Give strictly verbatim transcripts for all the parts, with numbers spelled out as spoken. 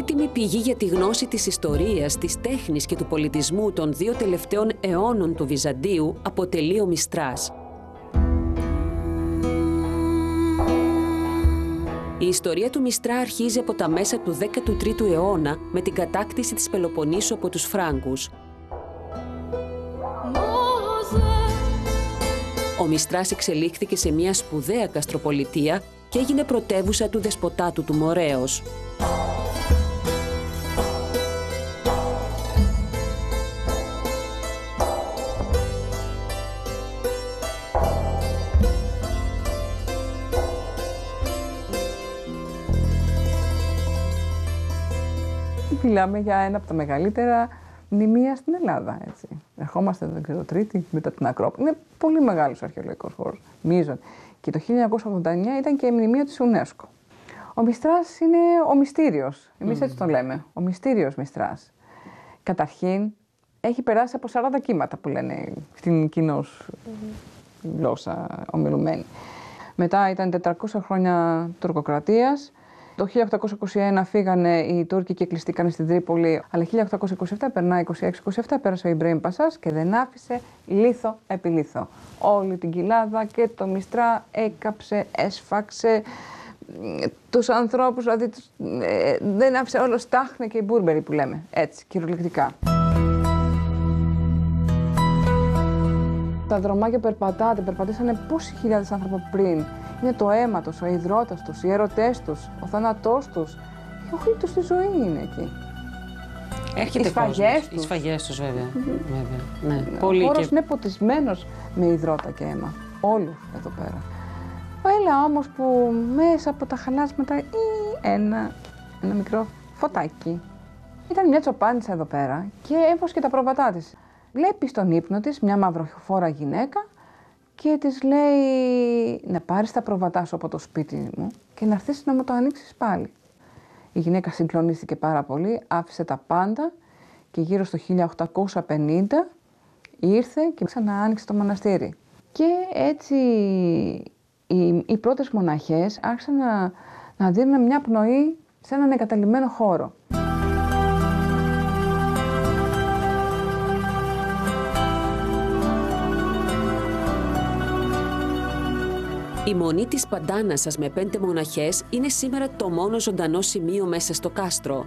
πολύτιμη πηγή για τη γνώση της ιστορίας, της τέχνης και του πολιτισμού των δύο τελευταίων αιώνων του Βυζαντίου αποτελεί ο Μιστράς. Η ιστορία του Μιστρά αρχίζει από τα μέσα του δέκατου τρίτου αιώνα με την κατάκτηση της Πελοποννήσου από τους Φράγκους. Ο Μιστράς εξελίχθηκε σε μια σπουδαία καστροπολιτεία και έγινε πρωτεύουσα του δεσποτάτου του Μορέως. Μιλάμε για ένα από τα μεγαλύτερα μνημεία στην Ελλάδα. Έτσι. Ερχόμαστε, δεν ξέρω, Τρίτη, μετά την Ακρόπολη. Είναι πολύ μεγάλος αρχαιολογικός χώρος, μείζον. Και το χίλια εννιακόσια ογδόντα εννιά ήταν και μνημείο της UNESCO. Ο Μιστράς είναι ο μυστήριος. Εμείς mm. έτσι τον λέμε. Ο μυστήριος Μιστράς. Καταρχήν, έχει περάσει από σαράντα κύματα που λένε στην κοινώς mm. γλώσσα ομιλουμένη. Μετά ήταν τετρακόσια χρόνια τουρκοκρατίας. Το χίλια οκτακόσια είκοσι ένα φύγανε οι Τούρκοι και κλειστήκανε στην Τρίπολη, αλλά χίλια οκτακόσια είκοσι επτά, περνάει είκοσι έξι είκοσι επτά, πέρασε ο Ιμπραήμ Πασάς και δεν άφησε λίθο επί λίθο. Όλη την κοιλάδα και το Μιστρά έκαψε, έσφαξε τους ανθρώπους, δηλαδή τους, ε, δεν άφησε όλο στάχνα και οι μπούρμπεροι που λέμε, έτσι, κυριολεκτικά. Τα δρομάκια περπατάτε, περπατήσανε πόσοι χιλιάδες άνθρωποι πριν. Είναι το αίμα τους, ο υδρότας τους, οι έρωτές τους, ο θάνατός τους. Η όλη τους τη ζωή είναι εκεί. Έρχεται οι σφαγές τους. Οι σφαγές τους, βέβαια. Mm-hmm. βέβαια. Ναι. Ο Πολύ χώρος και... είναι ποτισμένος με υδρότα και αίμα. Όλους εδώ πέρα. Έλα όμως που μέσα από τα χαλάσματα ή ένα, ένα μικρό φωτάκι. Ήταν μια τσοπάνισσα εδώ πέρα και έβοσκε τα πρόβατά της. Βλέπει στον ύπνο της μια μαυροφόρα γυναίκα και της λέει να πάρεις τα πρόβατά σου από το σπίτι μου και να έρθεις να μου το ανοίξεις πάλι. Η γυναίκα συγκλονίστηκε πάρα πολύ, άφησε τα πάντα και γύρω στο χίλια οκτακόσια πενήντα ήρθε και ξανά άνοιξε το μοναστήρι. Και έτσι οι, οι πρώτες μοναχές άρχισαν να, να δίνουν μια πνοή σε έναν εγκαταλειμμένο χώρο. Η μονή της Παντάνασας με πέντε μοναχές είναι σήμερα το μόνο ζωντανό σημείο μέσα στο κάστρο.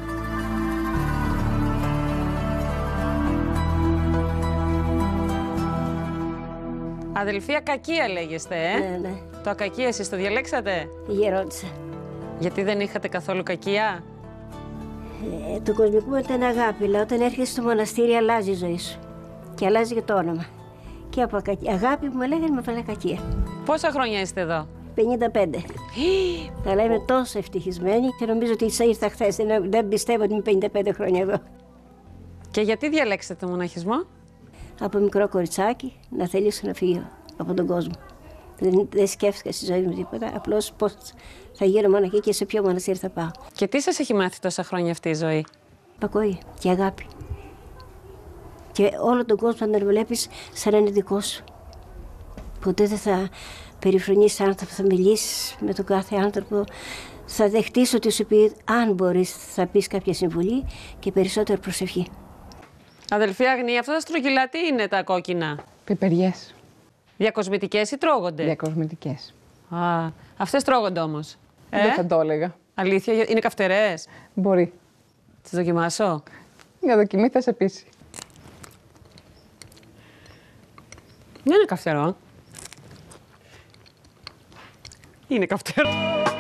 Αδελφή Ακακία λέγεστε, ε? Ναι, ναι. Το Ακακία εσείς το διαλέξατε? Γερόντισα. Γιατί δεν είχατε καθόλου κακία? Ε, το κοσμικό ήταν αγάπη, αλλά όταν έρχεσαι στο μοναστήρι αλλάζει η ζωή σου. Και αλλάζει και το όνομα. Και από αγάπη που με λέγανε με βάλε Ακακία. Πόσα χρόνια είστε εδώ? πενήντα πέντε. Αλλά είμαι τόσο ευτυχισμένη και νομίζω ότι ήρθα χθες. Δεν πιστεύω ότι είμαι πενήντα πέντε χρόνια εδώ. Και γιατί διαλέξατε το μοναχισμό? Από μικρό κοριτσάκι να θελήσω να φύγω από τον κόσμο. Δεν, δεν σκέφτηκα στη ζωή μου τίποτα. Απλώς πώς θα γίνω μοναχή και σε ποιο μοναστήρι θα πάω. Και τι σας έχει μάθει τόσα χρόνια αυτή η ζωή? Υπακοή και αγάπη. Και όλο τον κόσμο να τον βλέπεις σαν να είναι δικό σου. Ποτέ δεν θα περιφρονείς άνθρωπο, θα μιλήσεις με τον κάθε άνθρωπο. Θα δεχτείς ότι σου πει, αν μπορείς, θα πεις κάποια συμβουλή και περισσότερο προσευχή. Αδελφή Αγνή, αυτά τα στρογγυλά τι είναι τα κόκκινα? Πιπεριές. Διακοσμητικές ή τρώγονται? Διακοσμητικές. Α, αυτές τρώγονται όμως. Ε? Δεν θα το έλεγα. Αλήθεια, είναι καυτερές? Μπορεί. Τις δοκιμάσω? Για δοκιμή θα σε πείσει. Δεν είναι καυτερό. Είναι καυτερό.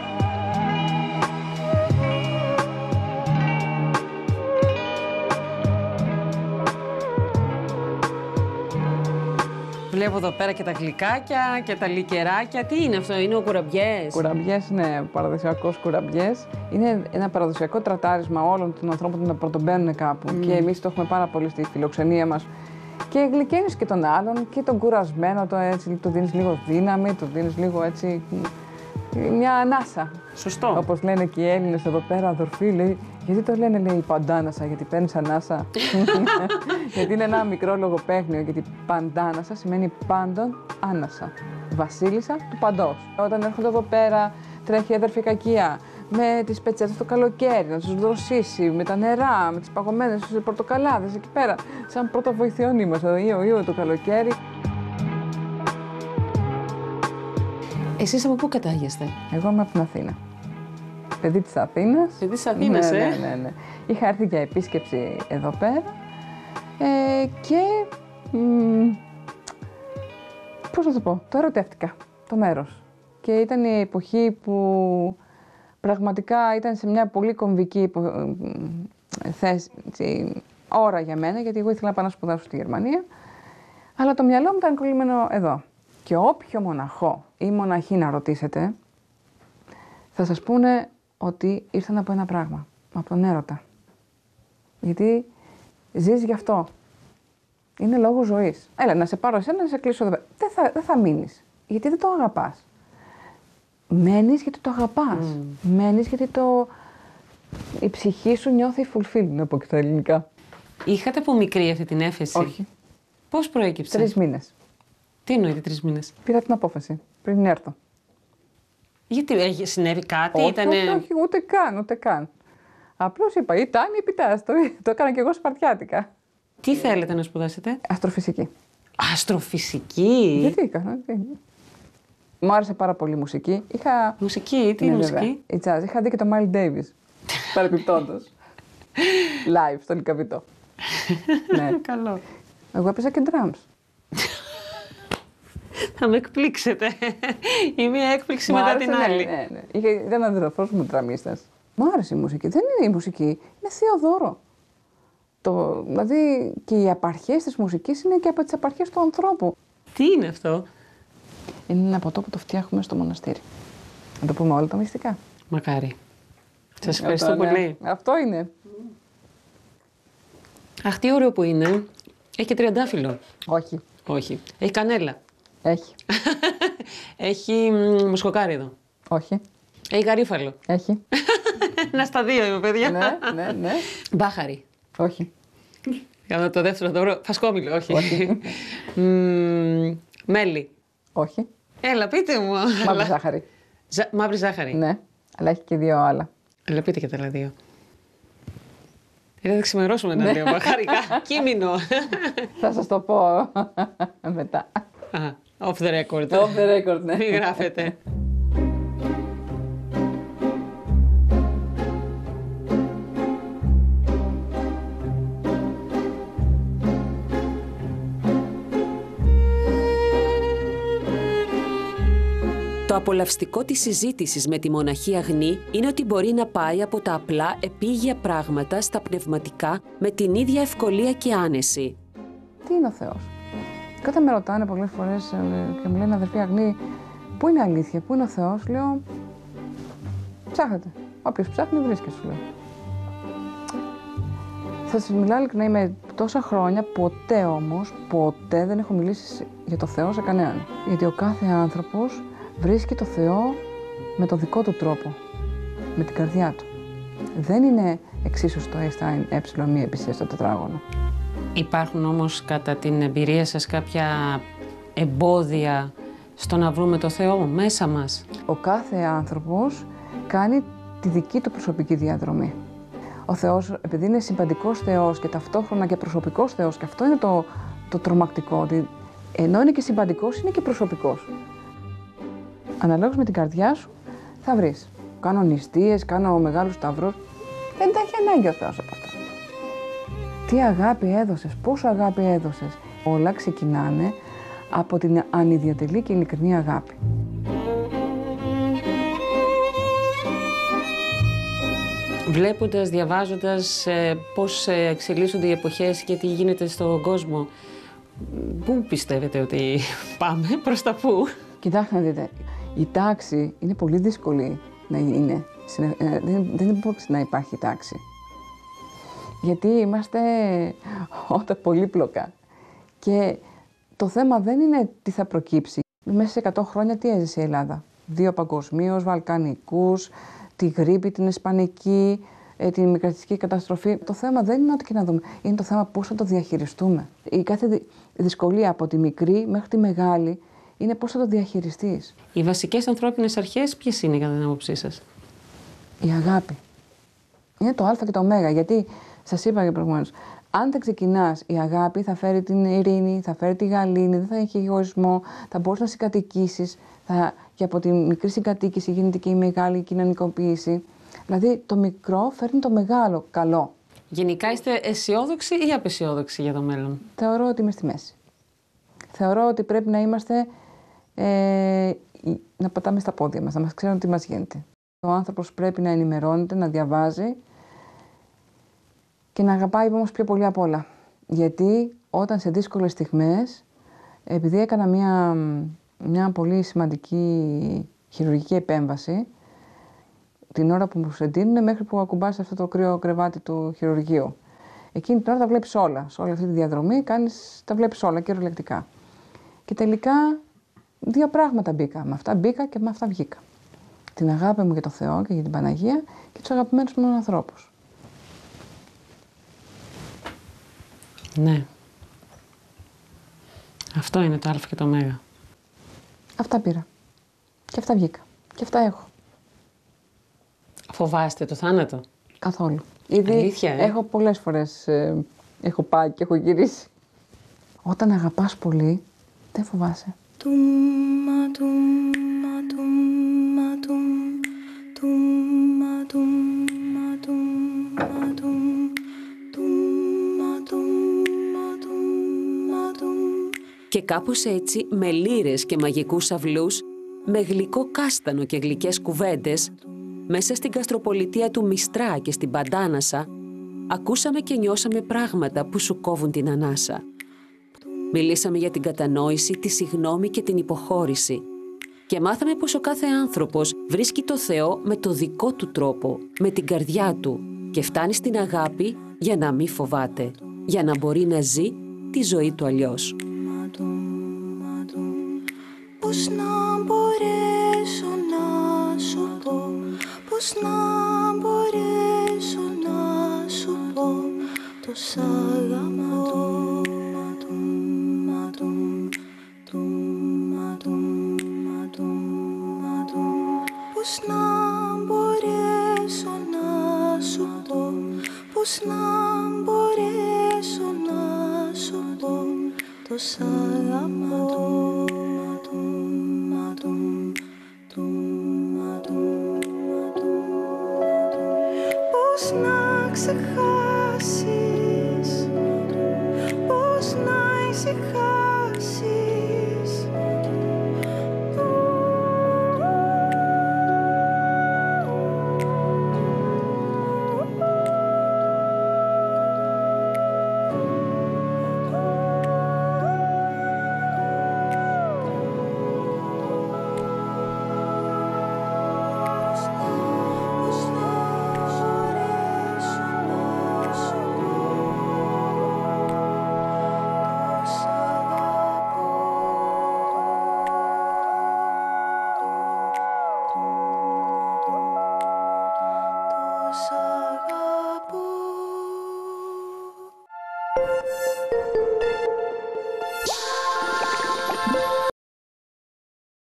Βλέπω εδώ πέρα και τα γλυκάκια και τα λικεράκια. Τι είναι αυτό, είναι ο κουραμπιές? Κουραμπιές, ναι, παραδοσιακός κουραμπιές. Είναι ένα παραδοσιακό τρατάρισμα όλων των ανθρώπων που να πρωτομπαίνουν κάπου. Mm. Και εμείς το έχουμε πάρα πολύ στη φιλοξενία μας. Και γλυκαίνεις και τον άλλον και τον κουρασμένο, το έτσι, του δίνεις λίγο δύναμη, του δίνεις λίγο έτσι, μια ανάσα. Σωστό. Όπως λένε και οι Έλληνες εδώ πέρα, αδορφοί, λέει, γιατί το λένε, λέει, παντάνασα, γιατί παίρνεις ανάσα. Γιατί είναι ένα μικρό λογοπαίγνιο, γιατί παντάνασα σημαίνει πάντων άνασα. Βασίλισσα του παντός. Όταν έρχονται εδώ πέρα, τρέχει η αδερφή Κακία με τις πετσέτες το καλοκαίρι, να τους δροσίσει με τα νερά, με τις παγωμένες πορτοκαλάδες εκεί πέρα. Σαν πρώτο βοηθειόν είμαστε, Ιω, Ιω το καλοκαίρι. Εσείς από πού κατάγεστε? Εγώ είμαι από την Αθήνα. Παιδί της Αθήνας. Παιδί της Αθήνας, ναι, ε. Ναι, ναι, ναι. Είχα έρθει για επίσκεψη εδώ πέρα ε, και μ, πώς να το πω, το ερωτεύτηκα, το μέρος. Και ήταν η εποχή που πραγματικά ήταν σε μια πολύ κομβική θέση, ώρα για μένα, γιατί εγώ ήθελα να πάω να σπουδάσω στη Γερμανία, αλλά το μυαλό μου ήταν κολλημένο εδώ. Και όποιο μοναχό ή μοναχή να ρωτήσετε, θα σας πούνε ότι ήρθαν από ένα πράγμα, από τον έρωτα. Γιατί ζεις γι' αυτό. Είναι λόγος ζωής. Έλα, να σε πάρω εσένα, να σε κλείσω εδώ. Δεν θα, δεν θα μείνεις, γιατί δεν το αγαπάς. Μένεις γιατί το αγαπάς. Mm. Μένεις γιατί το... η ψυχή σου νιώθει fulfilled, να πω και τα ελληνικά. Είχατε από μικρή αυτή την έφεση? Όχι. Πώς προέκυψε? Τρεις μήνες. Τι εννοείται τρεις μήνες? Πήρα την απόφαση πριν έρθω. Γιατί έχει, συνέβη κάτι, όχι, ήτανε... όχι, όχι, ούτε καν, ούτε καν. Απλώς είπα, ή τάνη ή πιτάς. Το, το έκανα κι εγώ σπαρτιάτικα. Τι θέλετε να σπουδάσετε? Αστροφυσική. Αστροφυσική? Γιατί έκανα, τι. Μου άρεσε πάρα πολύ η μουσική. Είχα... Μουσική, τι ναι, μουσική? Η jazz. Είχα δει και το Miles Davis. Παρεπιπτόντως. Live, στον Λυκαβητό. Ναι. Καλό. Εγώ έπαιζα και drums. Θα με εκπλήξετε. Η μία έκπληξη Μου μετά άρεσε, την ναι, άλλη. ναι, ναι. Είχε, ήταν αδερφός μου δραμίστας. Μου άρεσε η μουσική. Δεν είναι η μουσική, είναι θείο δώρο. Το, δηλαδή και οι απαρχές της μουσικής είναι και από τις απαρχές του ανθρώπου. Τι είναι αυτό? Είναι ένα ποτό που το φτιάχνουμε στο μοναστήρι. Να το πούμε όλα τα μυστικά. Μακάρι. Σας ευχαριστώ Αυτό, ναι. πολύ. Αυτό είναι. Αχ, τι ωραίο που είναι. Έχει και τριαντάφυλλο. Όχι. Όχι. Έχει κανέλα. Έχει. Έχει μ, μοσχοκάριδο. Όχι. Έχει γαρίφαλο. Έχει. Ένα στα δύο είμαι, παιδιά. Ναι, ναι, ναι. Μπάχαρη. Όχι. Κατά το δεύτερο θα το βρω. Φασκόμηλο, όχι. Όχι. Μ, μέλι. Όχι. Έλα, πείτε μου. Μαύρη Αλλά- ζάχαρη. Ζα- Μαύρη ζάχαρη. Ναι. Αλλά έχει και δύο άλλα. Έλα, πείτε και τα άλλα δύο. Ε, θα ξημερώσουμε τα Ναι. δύο. Μπαχαρικά. Κείμενο. Θα σας το πω μετά. Α, off the record. Off the record, ναι. Μην γράφετε. Το απολαυστικό της συζήτησης με τη μοναχή Αγνή είναι ότι μπορεί να πάει από τα απλά επίγεια πράγματα στα πνευματικά με την ίδια ευκολία και άνεση. Τι είναι ο Θεός? Και όταν με ρωτάνε πολλές φορές ε, και μου λένε αδερφή Αγνή, πού είναι η αλήθεια, πού είναι ο Θεός, λέω ψάχνετε. Όποιος ψάχνει βρίσκει, σου λέω. Θα σας μιλάω ειλικρινά, είμαι τόσα χρόνια, ποτέ όμως, ποτέ δεν έχω μιλήσει για το Θεό σε κανέναν. Γιατί ο κάθε άνθρωπος βρίσκει το Θεό με το δικό του τρόπο, με την καρδιά του. Δεν είναι εξίσου στο Einstein ε μη επί C στο τετράγωνο. Υπάρχουν όμως κατά την εμπειρία σας κάποια εμπόδια στο να βρούμε το Θεό μέσα μας? Ο κάθε άνθρωπος κάνει τη δική του προσωπική διαδρομή. Ο Θεός, επειδή είναι συμπαντικός Θεός και ταυτόχρονα και προσωπικός Θεός, και αυτό είναι το, το τρομακτικό, ότι ενώ είναι και συμπαντικός, είναι και προσωπικός. Αναλόγως με την καρδιά σου θα βρεις. Κάνω νηστείες, κάνω μεγάλους σταυρούς. Δεν τα έχει ανάγκη ο Θεός από αυτά. Τι αγάπη έδωσες, πόσο αγάπη έδωσες. Όλα ξεκινάνε από την ανιδιατελή και ειλικρινή αγάπη. Βλέποντας, διαβάζοντας ε, πώς ε, εξελίσσονται οι εποχές και τι γίνεται στον κόσμο, πού πιστεύετε ότι πάμε, προς τα πού? Κοιτάξτε να δείτε, η τάξη είναι πολύ δύσκολη να είναι. Δεν, δεν μπορεί να υπάρχει τάξη. Γιατί είμαστε όταν πολύπλοκα. Και το θέμα δεν είναι τι θα προκύψει. Μέσα σε εκατό χρόνια τι έζησε η Ελλάδα? Δύο παγκοσμίως, βαλκανικούς, τη γρίπη, την ισπανική, την μικρατιστική καταστροφή. Το θέμα δεν είναι ό,τι και να δούμε. Είναι το θέμα πώς θα το διαχειριστούμε. Η κάθε δυσκολία από τη μικρή μέχρι τη μεγάλη είναι πώς θα το διαχειριστείς. Οι βασικές ανθρώπινες αρχές ποιες είναι κατά την άποψή σας? Η αγάπη. Είναι το α και το ω, γιατί σας είπα για προηγουμένως, αν δεν ξεκινάς, η αγάπη θα φέρει την ειρήνη, θα φέρει τη γαλήνη, δεν θα έχει εγωισμό, θα μπορείς να συγκατοικήσεις, θα, και από τη μικρή συγκατοίκηση γίνεται και η μεγάλη κοινωνικοποίηση. Δηλαδή το μικρό φέρνει το μεγάλο καλό. Γενικά είστε αισιόδοξοι ή απαισιόδοξοι για το μέλλον? Θεωρώ ότι είμαι στη μέση. Θεωρώ ότι πρέπει να είμαστε, ε, να πατάμε στα πόδια μας, να μας ξέρουν τι μας γίνεται. Ο άνθρωπος πρέπει να ενημερώνεται, να διαβάζει και να αγαπάει όμως πιο πολύ απ' όλα. Γιατί όταν σε δύσκολες στιγμές, επειδή έκανα μια, μια πολύ σημαντική χειρουργική επέμβαση, την ώρα που μου σε εντείνουν μέχρι που ακουμπάς αυτό το κρύο κρεβάτι του χειρουργείου. Εκείνη την ώρα τα βλέπεις όλα. Σε όλη αυτή τη διαδρομή κάνεις, τα βλέπεις όλα κυριολεκτικά. Και τελικά δύο πράγματα μπήκα. Με αυτά μπήκα και με αυτά βγήκα. Την αγάπη μου για το Θεό και για την Παναγία και τους αγαπημένους μου ανθρώπους. Ναι. Αυτό είναι το α και το ω. Αυτά πήρα. Και αυτά βγήκα. Και αυτά έχω. Φοβάστε το θάνατο? Καθόλου. Ήδη Αλήθεια, ε? έχω πολλές φορές, ε, έχω πάει και έχω γυρίσει. Όταν αγαπάς πολύ, δεν φοβάσαι. Και κάπως έτσι, με λύρες και μαγικούς αυλούς, με γλυκό κάστανο και γλυκές κουβέντες, μέσα στην γαστροπολιτεία του Μιστρά και στην Παντάνασα, ακούσαμε και νιώσαμε πράγματα που σου κόβουν την ανάσα. Μιλήσαμε για την κατανόηση, τη συγνώμη και την υποχώρηση. Και μάθαμε πως ο κάθε άνθρωπος βρίσκει το Θεό με το δικό του τρόπο, με την καρδιά του και φτάνει στην αγάπη για να μην φοβάται, για να μπορεί να ζει τη ζωή του αλλιώς. Πώς να μπορέσω να σου πω, πώς να μπορέσω να σου πω, το σ' αγαπώ. Πώς να μπορέσω να σου πω, πώς να μπορέσω να σου πω, το σ' αγαπώ. Πώς να ξεχάσεις